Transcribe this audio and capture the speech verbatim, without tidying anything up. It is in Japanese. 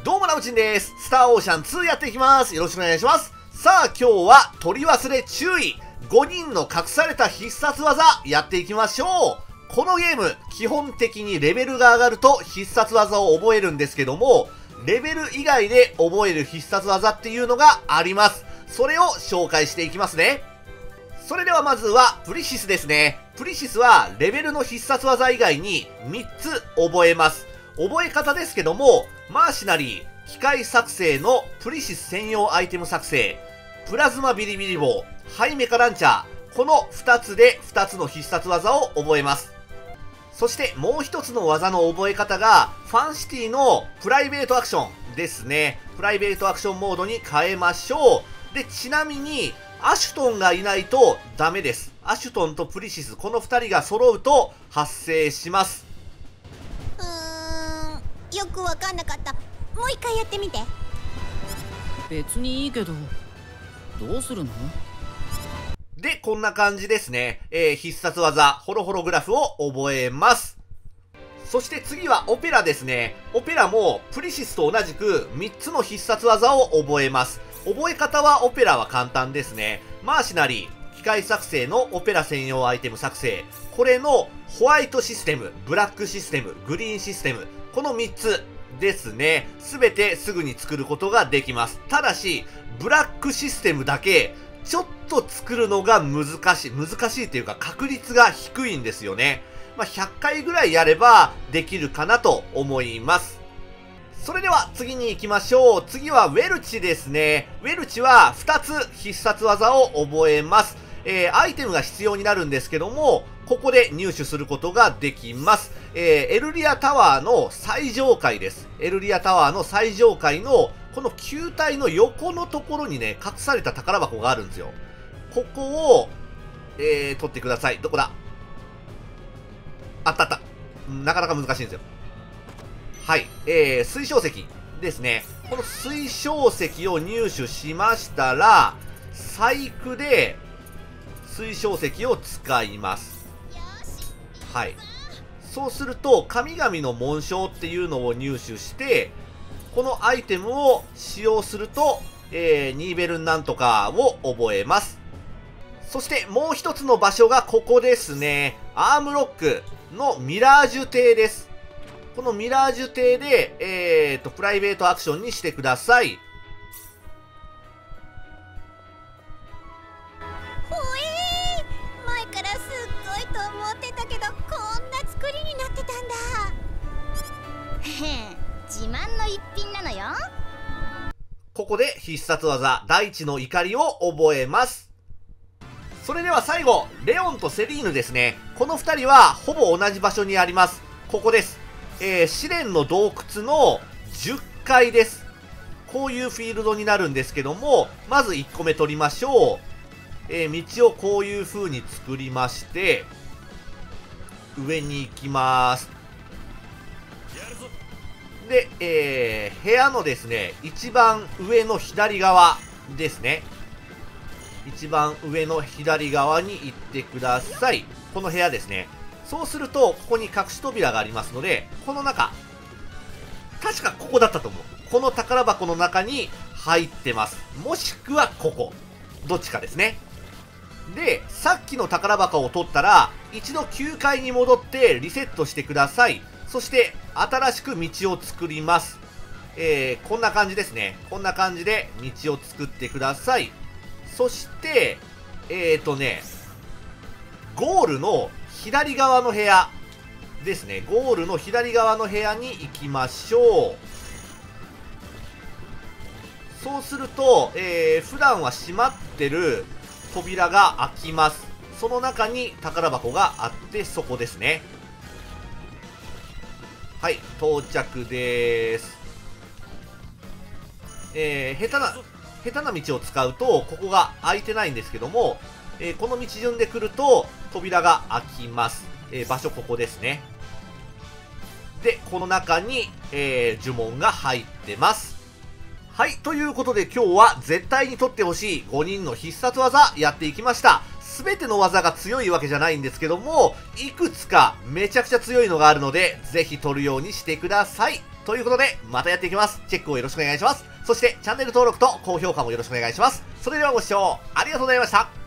どうもなむちんです。スターオーシャンツーやっていきます。よろしくお願いします。さあ今日は取り忘れ注意。ごにんの隠された必殺技やっていきましょう。このゲーム、基本的にレベルが上がると必殺技を覚えるんですけども、レベル以外で覚える必殺技っていうのがあります。それを紹介していきますね。それではまずはプリシスですね。プリシスはレベルの必殺技以外にみっつ覚えます。覚え方ですけども、マーシナリー、機械作成のプリシス専用アイテム作成、プラズマビリビリ棒、ハイメカランチャー、このふたつでふたつの必殺技を覚えます。そしてもうひとつの技の覚え方が、ファンシティのプライベートアクションですね。プライベートアクションモードに変えましょう。で、ちなみに、アシュトンがいないとダメです。アシュトンとプリシス、このふたりが揃うと発生します。 うーん、よくわかんなかった。もう一回やってみて。 別にいいけど、どうするの？ で、こんな感じですね。えー、必殺技、ホロホログラフを覚えます。そして次はオペラですね。オペラもプリシスと同じくみっつの必殺技を覚えます。覚え方はオペラは簡単ですね。マーシナリー、機械作成のオペラ専用アイテム作成。これのホワイトシステム、ブラックシステム、グリーンシステム。このみっつですね。すべてすぐに作ることができます。ただし、ブラックシステムだけ、ちょっと作るのが難しい。難しいというか確率が低いんですよね。まあ、ひゃっかいぐらいやればできるかなと思います。それでは次に行きましょう。次はウェルチですね。ウェルチはふたつ必殺技を覚えます。えー、アイテムが必要になるんですけども、ここで入手することができます。えー、エルリアタワーの最上階です。エルリアタワーの最上階のこの球体の横のところにね、隠された宝箱があるんですよ。ここを、えー、取ってください。どこだ？あったあった。なかなか難しいんですよ。はい。えー、水晶石ですね。この水晶石を入手しましたら、細工で水晶石を使います。はい。そうすると、神々の紋章っていうのを入手して、このアイテムを使用すると、えー、ニーベルンなんとかを覚えます。そしてもう一つの場所がここですね。アームロックのミラージュ艇です。このミラージュ艇で、えーと、プライベートアクションにしてください。 ほえー、前からすっごいと思ってたけど、こんな作りになってたんだ。 へん、自慢の一品なのよ。 ここで必殺技、大地の怒りを覚えます。それでは最後、レオンとセリーヌですね。このふたりはほぼ同じ場所にあります。ここです。えー、試練の洞窟のじゅっかいです。こういうフィールドになるんですけども、まずいっこめ取りましょう。えー、道をこういう風に作りまして、上に行きます。で、えー、部屋のですね、一番上の左側ですね。一番上の左側に行ってください。この部屋ですね。そうすると、ここに隠し扉がありますので、この中、確かここだったと思う。この宝箱の中に入ってます。もしくはここ。どっちかですね。で、さっきの宝箱を取ったら、一度きゅうかいに戻ってリセットしてください。そして、新しく道を作ります。えー、こんな感じですね。こんな感じで道を作ってください。そして、えーとね、ゴールの左側の部屋ですね。ゴールの左側の部屋に行きましょう。そうすると、えー、普段は閉まってる扉が開きます。その中に宝箱があって、そこですね。はい、到着でーす。えー、下手な、下手な道を使うと、ここが開いてないんですけども、えー、この道順で来ると、扉が開きます。えー、場所ここですね。で、この中に、えー、呪文が入ってます。はい、ということで今日は絶対に取ってほしいごにんの必殺技やっていきました。すべての技が強いわけじゃないんですけども、いくつかめちゃくちゃ強いのがあるので、ぜひ取るようにしてください。 ということで、またやっていきます。チェックをよろしくお願いします。そして、チャンネル登録と高評価もよろしくお願いします。それではご視聴ありがとうございました。